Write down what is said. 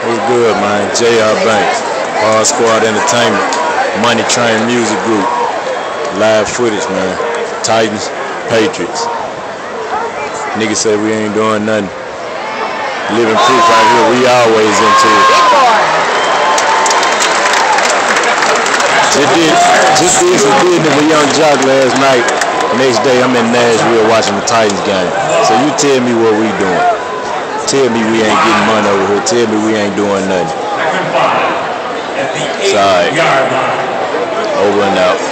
What's good, man? J.R. Banks, Hard Squad Entertainment, Money Train Music Group, live footage, man. Titans, Patriots. Niggas say we ain't doing nothing. Living proof right here, we always into it. Just did some business with Young Jock last night. Next day I'm in Nashville watching the Titans game. So you tell me what we doing. Tell me we ain't getting money over here. Tell me we ain't doing nothing. It's all right. Over and out.